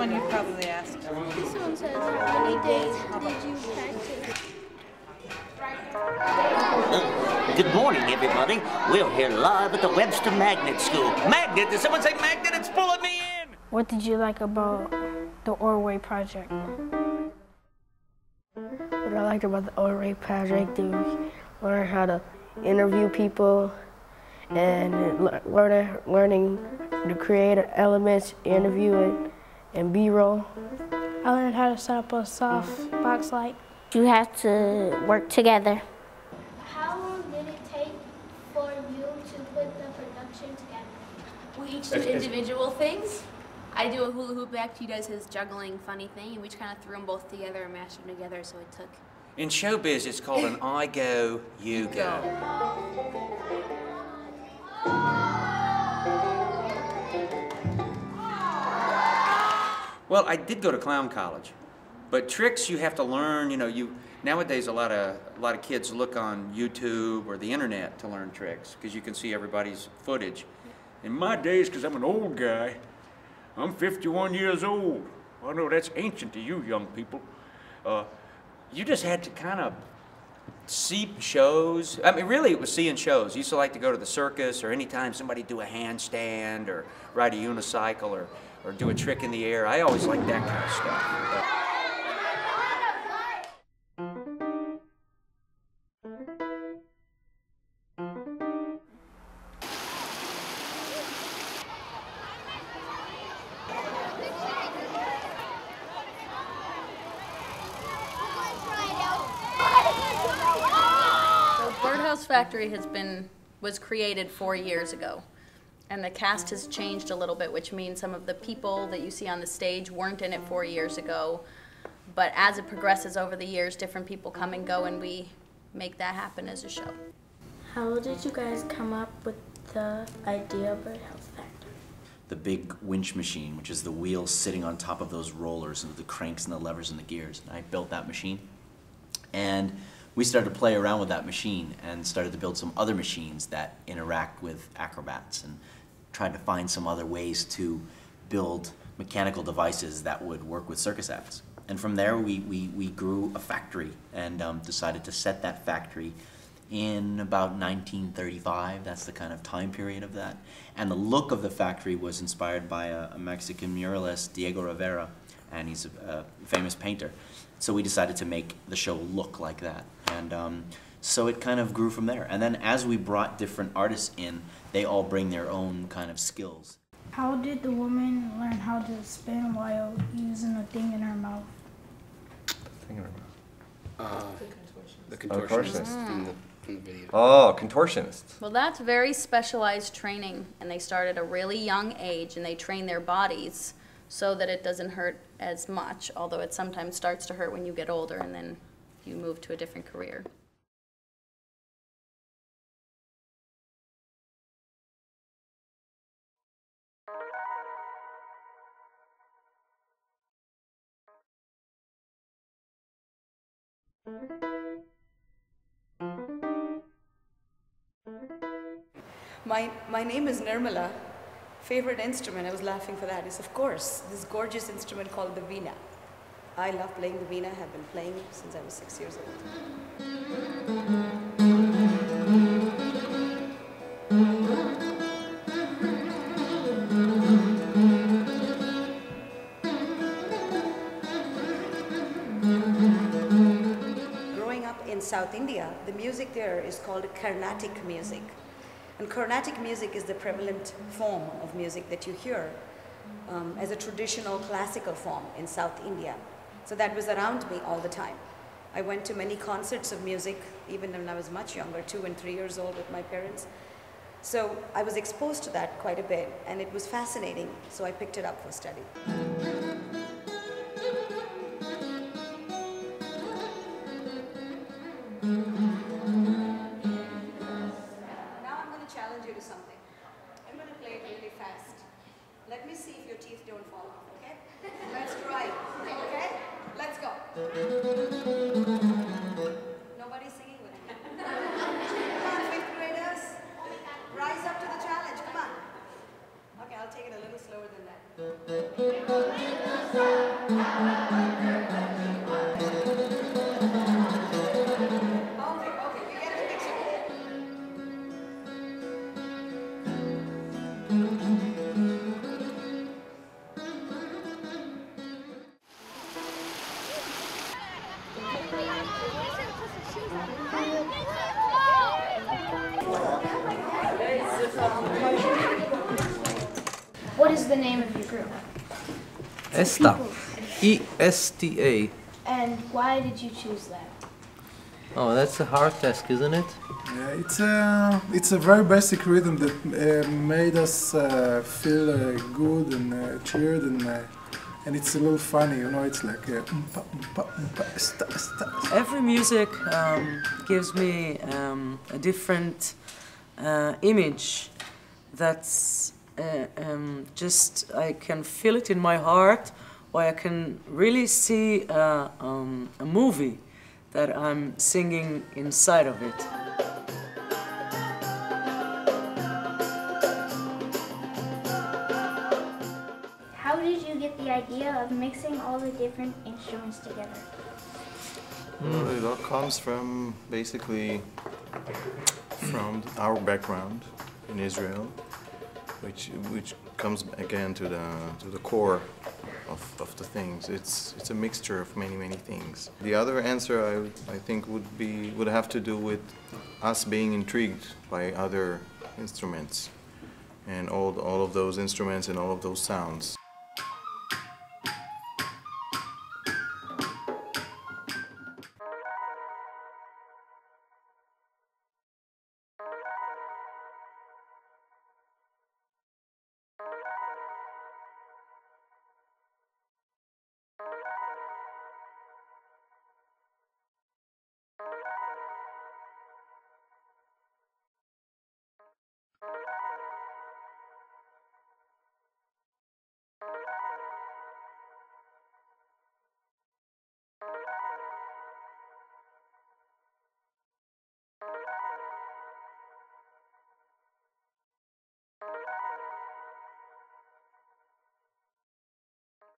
one you'd probably ask. This one says, how many days did you practice? Good morning, everybody. We're here live at the Webster Magnet School. Magnet? Did someone say magnet? It's pulling me in! What did you like about the Orway project? What I liked about the Orway project is learn how to interview people and learning the creative elements, interviewing, and B-roll. I learned how to set up a soft box light. You have to work together. How long did it take for you to put the production together? We each do individual things. I do a hula hoop act, he does his juggling funny thing, and we just kind of threw them both together and mashed them together, so it took. In showbiz, it's called an I go, you go. Well, I did go to clown college, but tricks you have to learn. You know, nowadays a lot of kids look on YouTube or the internet to learn tricks because you can see everybody's footage. In my days, because I'm an old guy, I'm 51 years old. I know that's ancient to you young people. You just had to kind of see shows. I mean, really, it was seeing shows. I used to like to go to the circus, or anytime somebody do a handstand or ride a unicycle or do a trick in the air. I always liked that kind of stuff. Birdhouse Factory was created 4 years ago, and the cast has changed a little bit, which means some of the people that you see on the stage weren't in it 4 years ago, but as it progresses over the years, different people come and go, and we make that happen as a show. How did you guys come up with the idea of Birdhouse Factory? The big winch machine, which is the wheels sitting on top of those rollers and the cranks and the levers and the gears. And I built that machine, and we started to play around with that machine and started to build some other machines that interact with acrobats and tried to find some other ways to build mechanical devices that would work with circus acts. And from there we grew a factory and decided to set that factory in about 1935. That's the kind of time period of that. And the look of the factory was inspired by a Mexican muralist, Diego Rivera, and he's a famous painter. So we decided to make the show look like that. And so it kind of grew from there. And then as we brought different artists in, they all bring their own kind of skills. How did the woman learn how to spin while using a thing in her mouth? Thing in her mouth? The contortionist in the video. Oh, contortionist. Well, that's very specialized training, and they start at a really young age, and they train their bodies so that it doesn't hurt as much, although it sometimes starts to hurt when you get older and then you move to a different career. My name is Nirmala. Favorite instrument, I was laughing for that, is of course this gorgeous instrument called the veena. I love playing the veena, have been playing since I was 6 years old. Growing up in South India, the music there is called Carnatic music. And Carnatic music is the prevalent form of music that you hear as a traditional classical form in South India. So that was around me all the time. I went to many concerts of music, even when I was much younger, 2 and 3 years old with my parents. So I was exposed to that quite a bit, and it was fascinating, so I picked it up for study. Challenge you to something. I'm going to play it really fast. Let me see if your teeth don't fall off, okay? Let's try, okay? Let's go. Nobody's singing with me. Come on, 5th graders. Rise up to the challenge, come on. Okay, I'll take it a little slower than that. is the name of your group? Esta. E-S-T-A. And why did you choose that? Oh, that's a hard task, isn't it? Yeah, it's a very basic rhythm that made us feel good and cheered, and it's a little funny, you know. It's like every music gives me a different image. That's just I can feel it in my heart, or I can really see a movie that I'm singing inside of it. How did you get the idea of mixing all the different instruments together? It all comes from basically from our background in Israel, which comes again to the core of the things. It's a mixture of many things. The other answer I think would have to do with us being intrigued by other instruments and all of those instruments and all of those sounds.